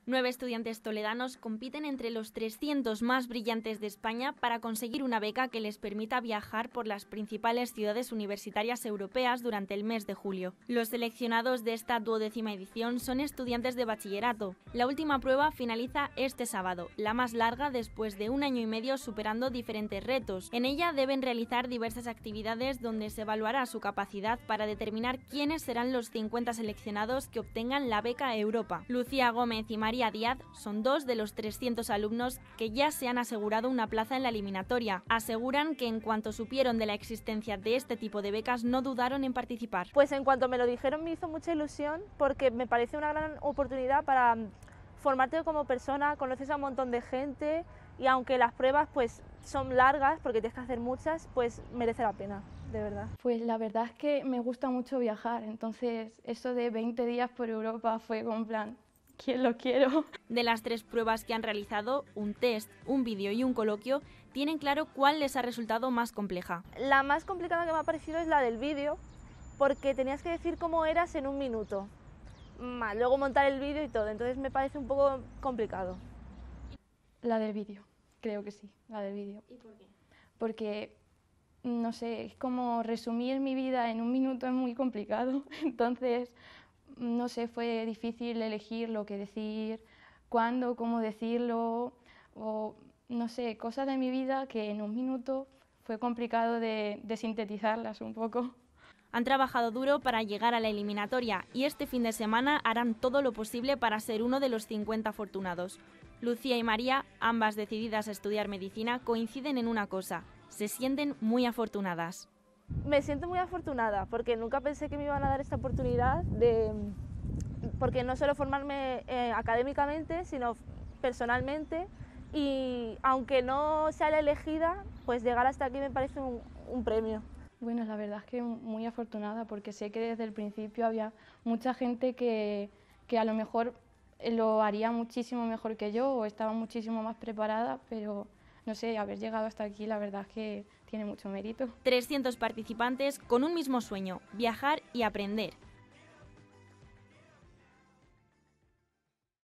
9 estudiantes toledanos compiten entre los 300 más brillantes de España para conseguir una beca que les permita viajar por las principales ciudades universitarias europeas durante el mes de julio. Los seleccionados de esta 12ª edición son estudiantes de bachillerato. La última prueba finaliza este sábado, la más larga después de 1 año y medio superando diferentes retos. En ella deben realizar diversas actividades donde se evaluará su capacidad para determinar quiénes serán los 50 seleccionados que obtengan la beca Europa. Lucía Gómez y María Díaz son 2 de los 300 alumnos que ya se han asegurado una plaza en la eliminatoria. Aseguran que en cuanto supieron de la existencia de este tipo de becas no dudaron en participar. Pues en cuanto me lo dijeron me hizo mucha ilusión porque me parece una gran oportunidad para formarte como persona, conoces a un montón de gente y aunque las pruebas pues son largas porque tienes que hacer muchas, pues merece la pena, de verdad. Pues la verdad es que me gusta mucho viajar, entonces eso de 20 días por Europa fue como en plan, ¿quién lo quiero? De las 3 pruebas que han realizado, un test, un vídeo y un coloquio, tienen claro cuál les ha resultado más compleja. La más complicada que me ha parecido es la del vídeo, porque tenías que decir cómo eras en 1 minuto, luego montar el vídeo y todo, entonces me parece un poco complicado. La del vídeo, creo que sí, la del vídeo. ¿Y por qué? Porque, no sé, es como resumir mi vida en 1 minuto es muy complicado, entonces, no sé, fue difícil elegir lo que decir, cuándo, cómo decirlo, o no sé, cosas de mi vida que en 1 minuto fue complicado de sintetizarlas un poco. Han trabajado duro para llegar a la eliminatoria y este fin de semana harán todo lo posible para ser uno de los 50 afortunados. Lucía y María, ambas decididas a estudiar medicina, coinciden en una cosa: se sienten muy afortunadas. Me siento muy afortunada porque nunca pensé que me iban a dar esta oportunidad porque no solo formarme académicamente, sino personalmente, y aunque no sea la elegida, pues llegar hasta aquí me parece un premio. Bueno, la verdad es que muy afortunada porque sé que desde el principio había mucha gente que a lo mejor lo haría muchísimo mejor que yo o estaba muchísimo más preparada, pero no sé, haber llegado hasta aquí la verdad es que tiene mucho mérito. 300 participantes con un mismo sueño: viajar y aprender.